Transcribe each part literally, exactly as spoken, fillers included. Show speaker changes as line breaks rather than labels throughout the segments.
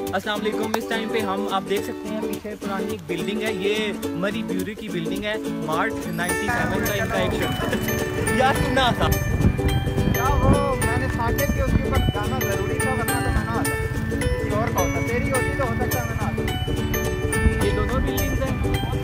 अस्सलाम वालेकुम। इस टाइम पे हम आप देख सकते हैं पीछे पुरानी एक बिल्डिंग है, ये मरी ब्यूरी की बिल्डिंग है। मार्च सत्तानवे का इनका एक शख्स यार सुना था
क्या वो मैंने साकेत की उसके ऊपर जाना जरूरी था, वरना तो मैं ना आता, किसी और का होता, तेरी होती तो हो सकता है मैं ना आता।
ये दोनों बिल्डिंग्स हैं।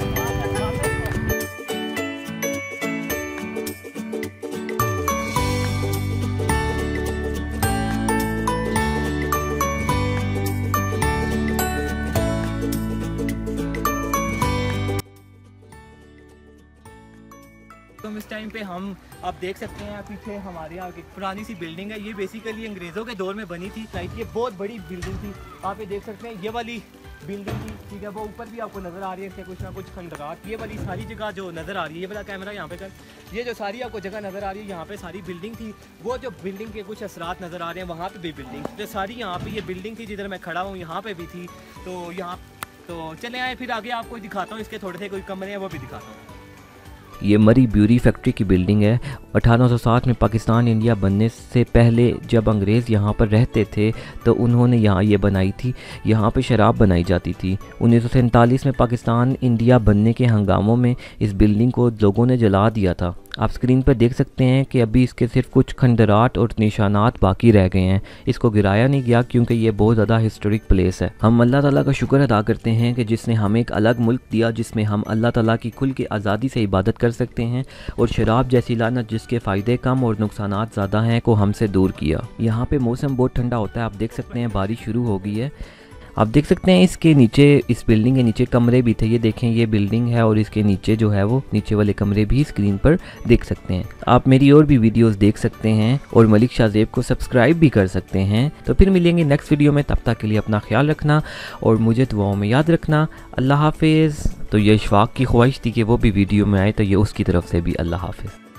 तो इस टाइम पे हम आप देख सकते हैं पीछे हमारे यहाँ एक पुरानी सी बिल्डिंग है। ये बेसिकली अंग्रेज़ों के दौर में बनी थी। लाइक ये बहुत बड़ी बिल्डिंग थी। आप ये देख सकते हैं ये वाली बिल्डिंग थी, ठीक है। वो ऊपर भी आपको नज़र आ रही है इसके कुछ ना कुछ खंडरात। ये वाली सारी जगह जो नज़र आ रही है, ये वाला कैमरा यहाँ पे कर, ये जो सारी आपको जगह नज़र आ रही है यहाँ पे सारी बिल्डिंग थी। वो जो बिल्डिंग के कुछ असरात नज़र आ रहे हैं वहाँ पे भी बिल्डिंग जो सारी यहाँ पे ये बिल्डिंग थी जिधर मैं खड़ा हूँ यहाँ पे भी थी। तो यहाँ तो चले आए फिर आगे आपको दिखाता हूँ, इसके थोड़े से कोई कमरे हैं वो भी दिखाता हूँ।
ये मरी ब्यूरी फैक्ट्री की बिल्डिंग है। अठारह सौ साठ में पाकिस्तान इंडिया बनने से पहले जब अंग्रेज़ यहाँ पर रहते थे तो उन्होंने यहाँ ये बनाई थी। यहाँ पे शराब बनाई जाती थी। उन्नीस सौ सैंतालीस में पाकिस्तान इंडिया बनने के हंगामों में इस बिल्डिंग को लोगों ने जला दिया था। आप स्क्रीन पर देख सकते हैं कि अभी इसके सिर्फ कुछ खंडरात और निशानात बाकी रह गए हैं। इसको गिराया नहीं गया क्योंकि ये बहुत ज़्यादा हिस्टोरिक प्लेस है। हम अल्लाह ताला का शुक्र अदा करते हैं कि जिसने हमें एक अलग मुल्क दिया जिसमें हम अल्लाह ताला की खुल के आज़ादी से इबादत कर सकते हैं और शराब जैसी लानत जिसके फ़ायदे कम और नुकसानात ज़्यादा हैं को हमसे दूर किया। यहाँ पे मौसम बहुत ठंडा होता है। आप देख सकते हैं बारिश शुरू हो गई है। आप देख सकते हैं इसके नीचे, इस बिल्डिंग के नीचे कमरे भी थे। ये देखें ये बिल्डिंग है और इसके नीचे जो है वो नीचे वाले कमरे भी स्क्रीन पर देख सकते हैं। आप मेरी और भी वीडियोस देख सकते हैं और मलिक शाहजेब को सब्सक्राइब भी कर सकते हैं। तो फिर मिलेंगे नेक्स्ट वीडियो में, तब तक के लिए अपना ख्याल रखना और मुझे दुआओं में याद रखना। अल्लाह हाफिज़। तो ये इशफाक की ख्वाहिश थी कि वो भी वीडियो में आए, तो ये उसकी तरफ से भी अल्लाह हाफिज़।